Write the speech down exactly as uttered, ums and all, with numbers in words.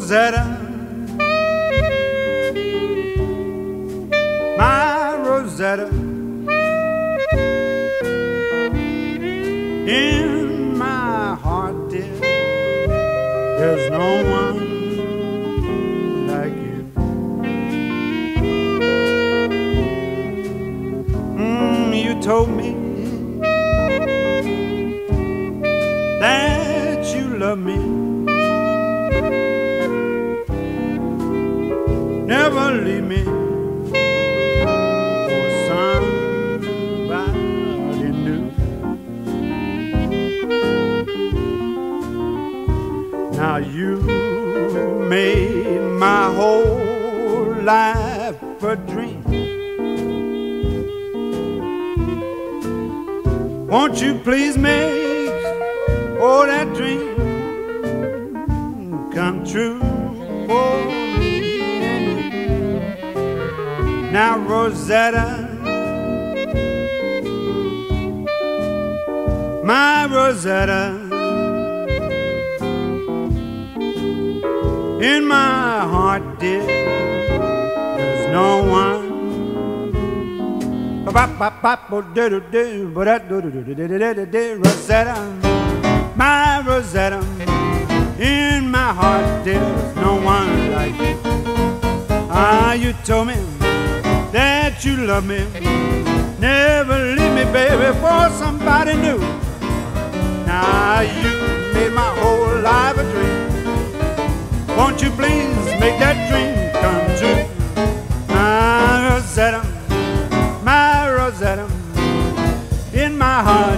Rosetta, my Rosetta, in my heart, dear, there's no one like you. Mm, you told me that you love me, never leave me for somebody new. Now you made my whole life a dream. Won't you please make all that dream come true for me and you? Now Rosetta, my Rosetta, in my heart, dear, there's no one. Rosetta, my Rosetta, in my heart, dear, there's no one like you. Ah, you told me that you love me, never leave me, baby, for somebody new. Now you made my whole life a dream. Won't you please make that dream come true? My Rosetta, my Rosetta, in my heart.